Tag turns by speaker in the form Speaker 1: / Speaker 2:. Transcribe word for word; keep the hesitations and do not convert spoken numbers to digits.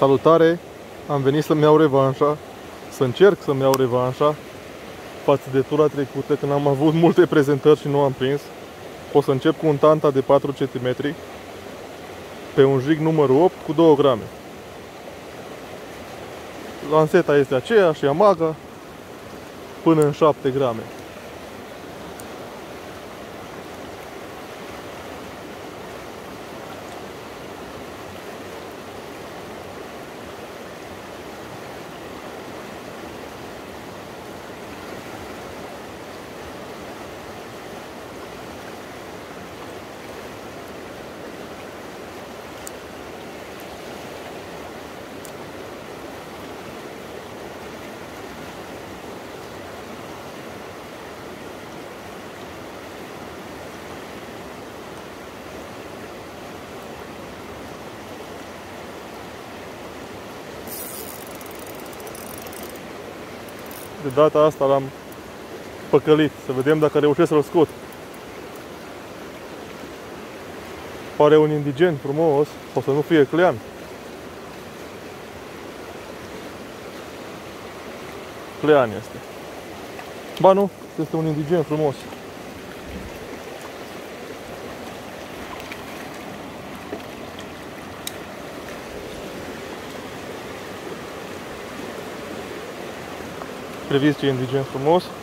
Speaker 1: Salutare! Am venit să-mi iau revanșa, să încerc să-mi iau revanșa față de tura trecută, când am avut multe prezentări și nu am prins. O să încep cu un tanta de patru centimetri pe un jig numărul opt cu două grame. Lanseta este aceeași, Yamaha, până în șapte grame. De data asta l-am păcălit, să vedem dacă reușesc să-l scot. Pare un indigen frumos, sau să nu fie clean. Clean este. Ba nu, este un indigen frumos. Priviți ce indigen frumos.